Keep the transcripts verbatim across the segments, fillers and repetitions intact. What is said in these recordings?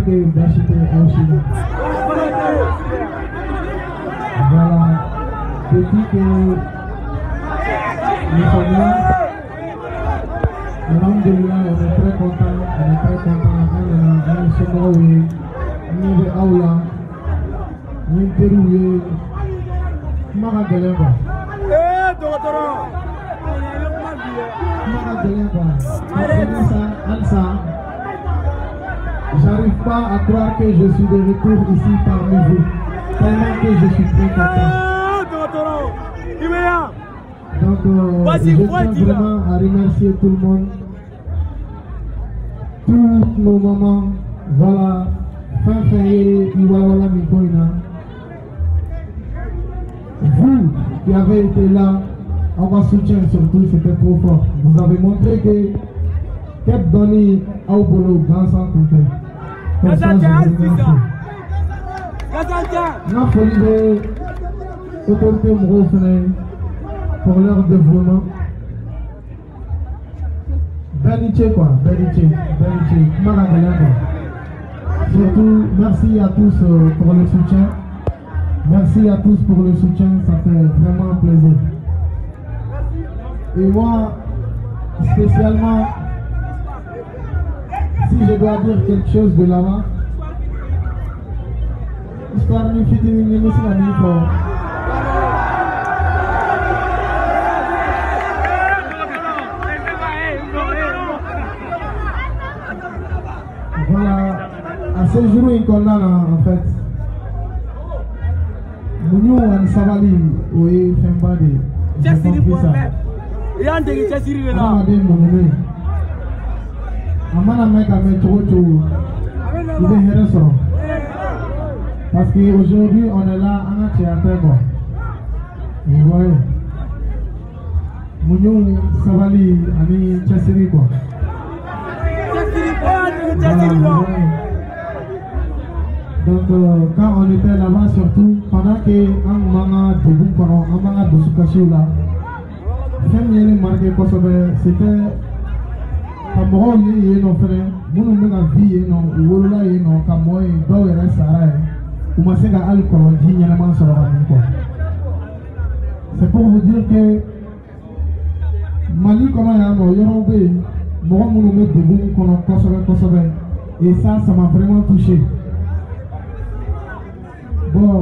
que d'acheter un Chine. Voilà, depuis que nous sommes là, alhamdulillah, on est très content, on est très content. Nous sommes là, nous sommes là, nous sommes là, nous sommes j'arrive pas à croire que je suis de retour ici parmi vous, tellement que je suis très content. Donc euh, je tiens vraiment à remercier tout le monde, tous nos mamans, voilà, fin fin Iwawala Mikoina. Vous qui avez été là, on va soutien surtout, c'était trop fort. Vous avez montré que Cap Donny a au boulot dans son côté. Comme ça, je vous remercie. N'a folie de autorité Mrofene pour leur développement. Beniché quoi, Beniché, Beniché, Maragalanda. Surtout, merci à tous pour le soutien. Merci à tous pour le soutien, ça fait vraiment plaisir. Et moi, spécialement, si je dois dire quelque chose de là-bas, histoire de faire une émission à l'I-F O. Voilà, à ce jour, il qu'on a en fait. Nous, on savali, oui, Fembade. J'ai compris ça. Parce qu'aujourd'hui on est là en théâtre. Vous voyez, Mouniou Savali, Ani Tchassiri quoi. Donc euh, quand on était là-bas surtout, pendant que un manga de Boukaron, un manga de Soukachou là, c'était comme on y est nos frères, nous nous avons vu non, ou là y non, comme moi et deux et Sarah, ou ma sega alcool, il y a un man sur la c'est pour vous dire que Mali comme un an, Yorobé, moi nous nous mettons debout qu'on a consommé, consommé, et ça, ça m'a vraiment touché. Bon,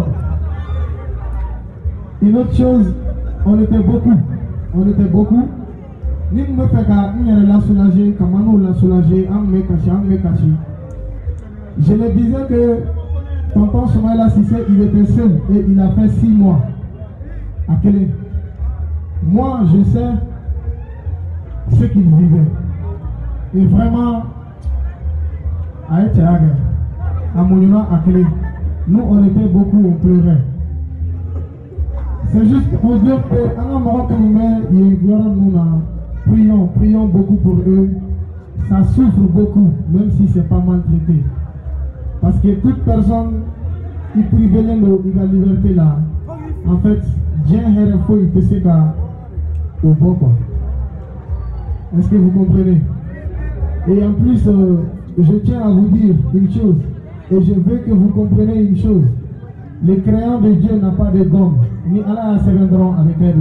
une autre chose, on était beaucoup. On était beaucoup. Ni me fait qu'à nous la soulager, comment nous la soulager, en me cacher, en me cacher. Je le disais que tonton Soumaïla Cissé, il était seul et il a fait six mois. À quel moi, je sais ce qu'il vivait. Et vraiment, à Etiaga, à Monument, à Clé, nous on était beaucoup, on pleurait. C'est juste pour dire que à un moment nous prions, prions beaucoup pour eux. Ça souffre beaucoup, même si c'est pas mal traité. Parce que toute personne qui prive la liberté là, en fait, Dieu a fait il peut se au bon quoi. Est-ce que vous comprenez? Et en plus, euh, je tiens à vous dire une chose, et je veux que vous compreniez une chose. Le créant de Dieu n'a pas de gomme, ni Allah se viendront avec elle.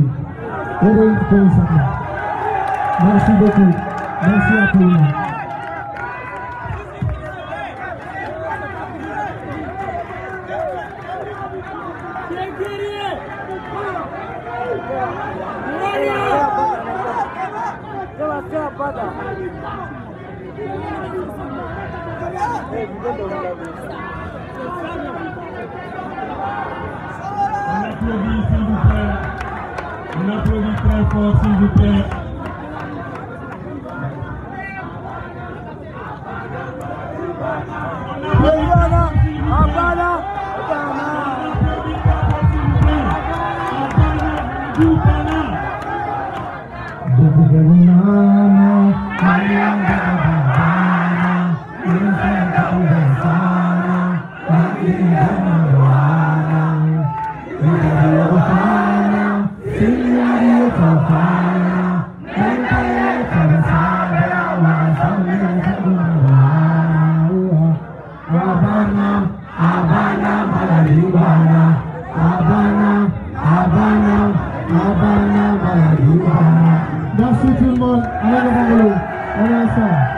Merci beaucoup. Merci à tout le monde. On applaudit s'il vous plaît. On applaudit très fort s'il vous plaît. Abana, Abana, Wow. Habana, Habana, marihuana. Habana, Habana, Habana, marihuana. Merci tout le monde. Allez le bangolo. On est ensemble.